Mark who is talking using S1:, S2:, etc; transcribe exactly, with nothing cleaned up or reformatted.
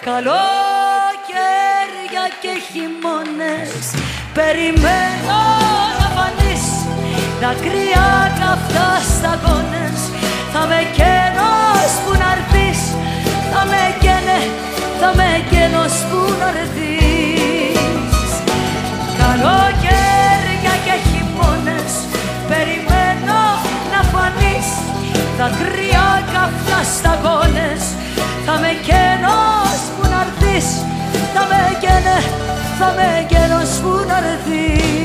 S1: Καλοκαίρια και χειμώνες περιμένω να φανείς, δάκρυα καυτά σταγόνες, θα με καίνος που να'ρθείς, θα με καίνε, θα με καίνος που να'ρθείς. Καλοκαίρια και χειμώνες περιμένω να φανείς, δάκρυα καυτά σταγόνες, θα με καίνος που να'ρθείς, θα με καίνε, θα με καίνος που να'ρθείς.